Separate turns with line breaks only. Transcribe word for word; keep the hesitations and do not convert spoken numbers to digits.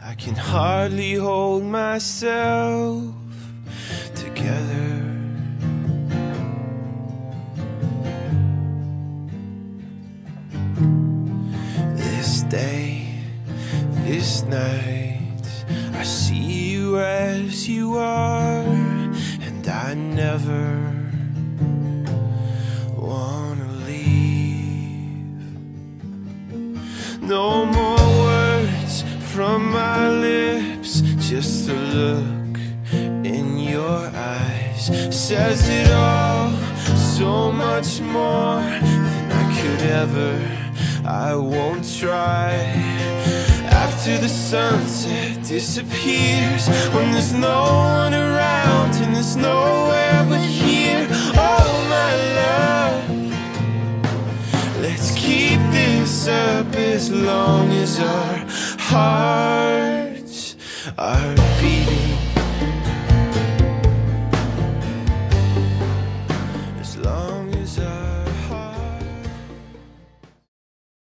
I can hardly hold myself together. This day, this night, I see you as you are, and I never wanna leave. No more words from my lips, just a look in your eyes says it all, so much more than I could ever. I won't try. After the sunset disappears, when there's no one around and there's nowhere but here. Oh my love, let's keep this up as long as our hearts are beating.